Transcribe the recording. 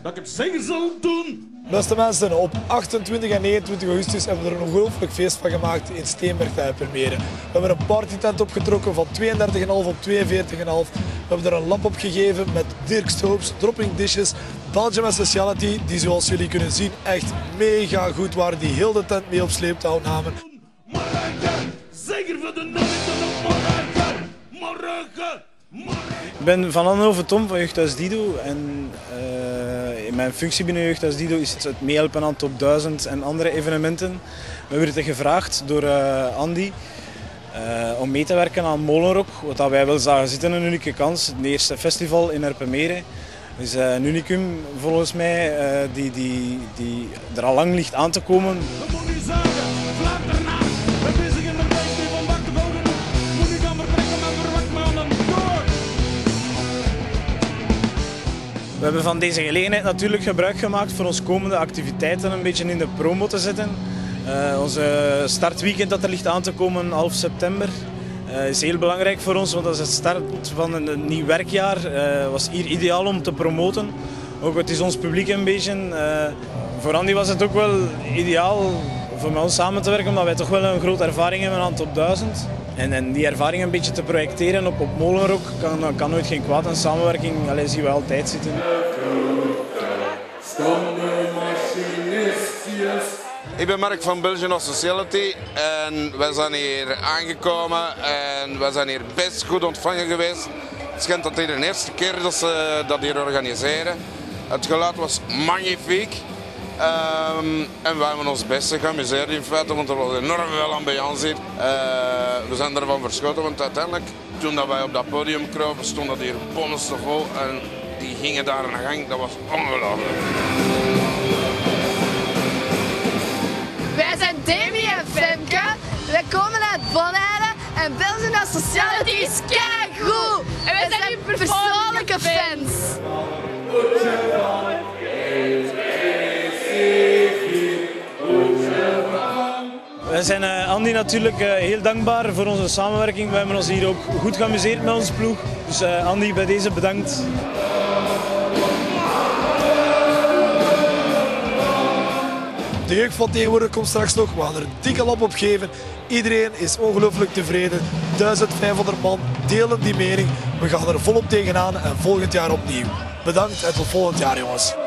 dat ik het zeker zal doen. Beste mensen, op 28 en 29 augustus hebben we er een ongelooflijk feest van gemaakt in Steenberg te Ijpermeren. We hebben een partytent opgetrokken van 32,5 op 42,5. We hebben er een lamp op gegeven met Dirk Stoops, dropping dishes, Belgium and Speciality, die zoals jullie kunnen zien echt mega goed waren, die heel de tent mee op sleeptouw namen. Morgen, zeker voor de Norriton op morgen. Morgen. Ik ben Van Andenhoven Tom van Jeugdhuis Dido en in mijn functie binnen Jeugdhuis Dido is het meehelpen aan Top 1000 en andere evenementen. We werden gevraagd door Andy om mee te werken aan Molenrock, wat wij wel zagen zitten, een unieke kans. Het eerste festival in Ijpermeren. Het is een unicum volgens mij die er al lang ligt aan te komen. We hebben van deze gelegenheid natuurlijk gebruik gemaakt voor onze komende activiteiten een beetje in de promo te zetten. Onze startweekend dat er ligt aan te komen, half september, is heel belangrijk voor ons, want dat is het start van een nieuw werkjaar. Was hier ideaal om te promoten. Ook het is ons publiek een beetje. Voor Andy was het ook wel ideaal voor met ons samen te werken, omdat wij toch wel een grote ervaring hebben aan Top 1000. En die ervaring een beetje te projecteren op Molenrock kan nooit geen kwaad. Een samenwerking zien we altijd zitten. Ik ben Mark van Belgian Sociality en wij zijn hier aangekomen en wij zijn hier best goed ontvangen geweest. Het schijnt dat dit de eerste keer dat ze dat hier organiseren. Het geluid was magnifiek. En wij hebben ons best geamuseerd in feite, want er was enorm veel ambiance hier. We zijn ervan verschoten, want uiteindelijk, toen dat wij op dat podium kropen, stond dat hier bommenstevol en die gingen daar aan de gang. Dat was ongelooflijk. Wij zijn Davy en Femke, wij komen uit Bonaire en Belgian Sociality is keigoed! En wij zijn uw persoonlijke fans! Wij zijn Andy natuurlijk heel dankbaar voor onze samenwerking. We hebben ons hier ook goed geamuseerd met onze ploeg. Dus Andy, bij deze bedankt. De jeugd van tegenwoordig komt straks nog. We gaan er een dikke lap op geven. Iedereen is ongelooflijk tevreden. 1500 man delen die mening. We gaan er volop tegenaan en volgend jaar opnieuw. Bedankt en tot volgend jaar, jongens.